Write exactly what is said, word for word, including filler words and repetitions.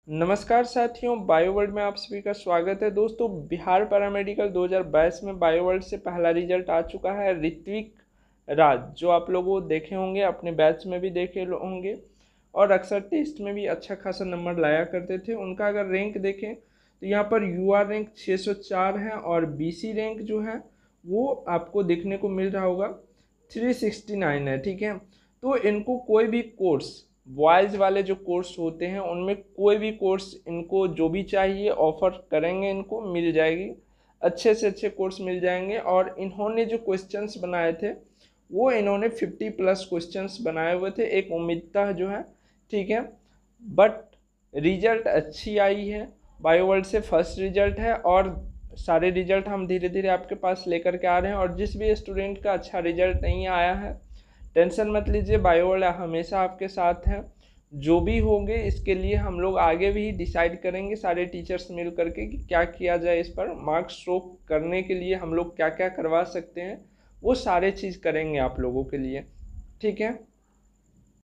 नमस्कार साथियों, bio world में आप सभी का स्वागत है। दोस्तों, बिहार पैरामेडिकल दो हज़ार बाईस में बायो वर्ल्ड से पहला रिजल्ट आ चुका है। ऋत्विक राज, जो आप लोगों देखे होंगे, अपने बैच में भी देखे होंगे और अक्सर टेस्ट में भी अच्छा खासा नंबर लाया करते थे। उनका अगर रैंक देखें तो यहाँ पर यू आर रैंक छः सौ चार है और बी सी रैंक जो है वो आपको देखने को मिल रहा होगा तीन सौ उनहत्तर है। ठीक है, तो इनको कोई भी कोर्स, बॉयज़ वाले जो कोर्स होते हैं उनमें कोई भी कोर्स इनको जो भी चाहिए ऑफर करेंगे, इनको मिल जाएगी। अच्छे से अच्छे कोर्स मिल जाएंगे। और इन्होंने जो क्वेश्चंस बनाए थे वो इन्होंने पचास प्लस क्वेश्चंस बनाए हुए थे, एक उम्मीदता जो है। ठीक है, बट रिजल्ट अच्छी आई है। बायो वर्ल्ड से फर्स्ट रिजल्ट है और सारे रिजल्ट हम धीरे धीरे आपके पास लेकर के आ रहे हैं। और जिस भी स्टूडेंट का अच्छा रिजल्ट नहीं आया है, टेंशन मत लीजिए, बायो वर्ल्ड हमेशा आपके साथ है। जो भी होंगे इसके लिए हम लोग आगे भी डिसाइड करेंगे, सारे टीचर्स मिल करके, कि क्या किया जाए। इस पर मार्क्स शो करने के लिए हम लोग क्या क्या करवा सकते हैं, वो सारे चीज़ करेंगे आप लोगों के लिए। ठीक है।